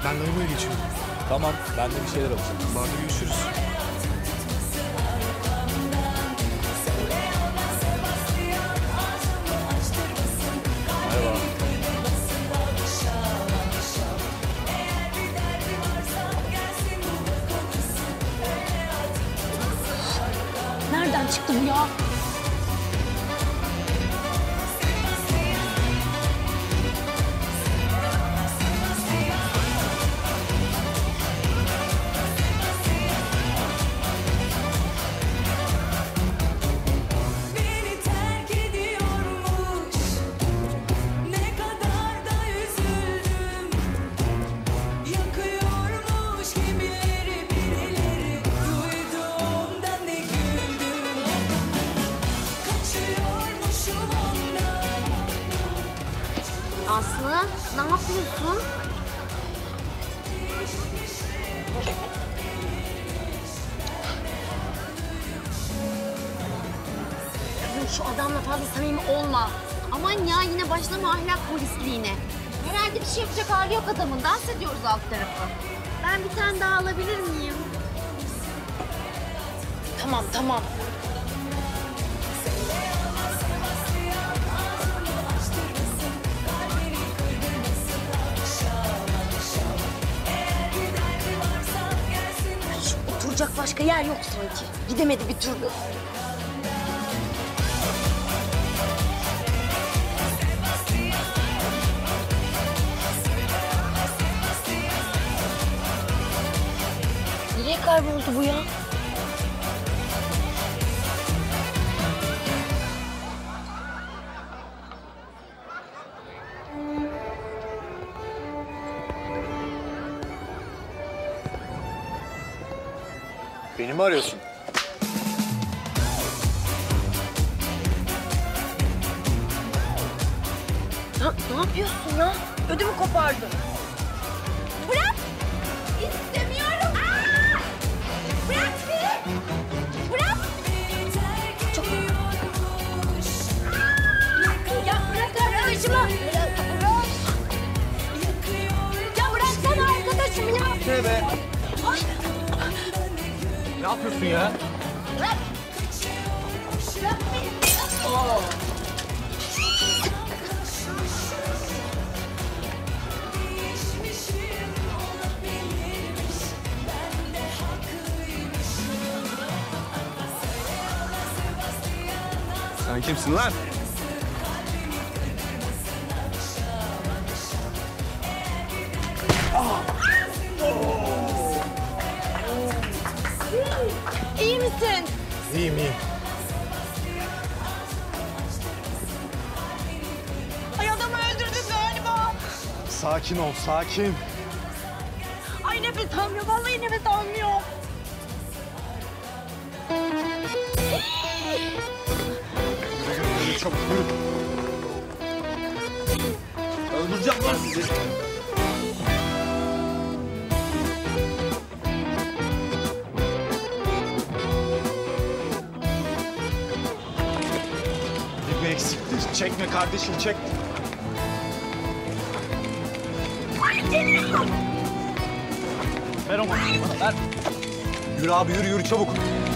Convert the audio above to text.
Ben lavaboya geçiyorum. Tamam, ben de bir şeyler alacağım. Barda görüşürüz. Merhaba. Nereden çıktı bu ya? Aslı, ne yapıyorsun? Kızım şu adamla fazla samimi olma. Aman ya yine başlama ahlak polisliğine. Herhalde bir şey yapacak hali yok adamın. Dans ediyoruz alt tarafı. Ben bir tane daha alabilir miyim? Tamam, tamam. Oturacak başka yer yok sanki. Gidemedi bir türlü. Nereye kayboldu bu ya? Beni mi arıyorsun? Ne yapıyorsun ya? Ödümü kopardın. Bırak! İstemiyorum! Aa! Bırak beni! Bırak! Çok... Ya bırak arkadaşımı! Ya bıraksana arkadaşımı ya! Ne be? Ay! Ne yapıyorsun ya? Bırak! Bırak beni! Aa! Sen kimsin lan? İyi misin? İyiyim, iyiyim. Ay adamı öldürdün galiba. Sakin ol, sakin. Ay nefes almıyor, vallahi nefes almıyor. Yürü, çabuk yürü. Öldüreceğim lan sizi. Bir eksiktir. Çekme kardeşim, çek. Ver onu bana, ver. Yürü abi, yürü, yürü çabuk.